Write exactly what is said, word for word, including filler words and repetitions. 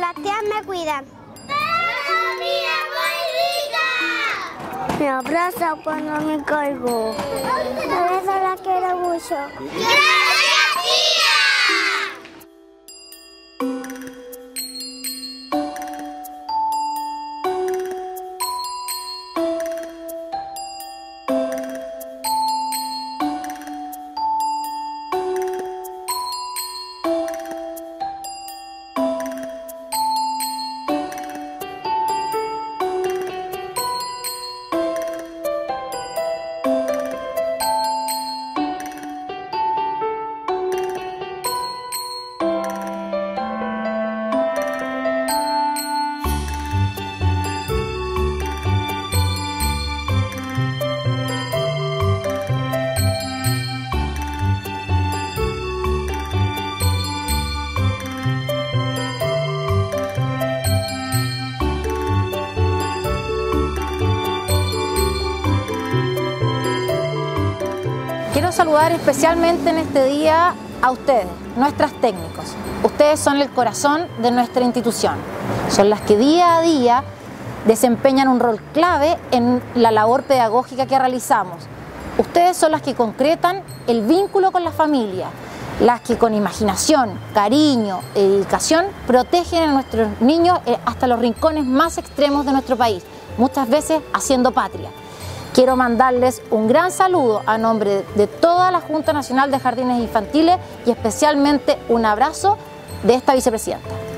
las tías me cuidan. ¡Comida muy rica! Me abraza cuando me caigo. Por eso la quiero mucho. ¡Gracias, tía! Quiero saludar especialmente en este día a ustedes, nuestras técnicos. Ustedes son el corazón de nuestra institución. Son las que día a día desempeñan un rol clave en la labor pedagógica que realizamos. Ustedes son las que concretan el vínculo con la familia, las que con imaginación, cariño y dedicación protegen a nuestros niños hasta los rincones más extremos de nuestro país, muchas veces haciendo patria. Quiero mandarles un gran saludo a nombre de toda la Junta Nacional de Jardines Infantiles y especialmente un abrazo de esta vicepresidenta.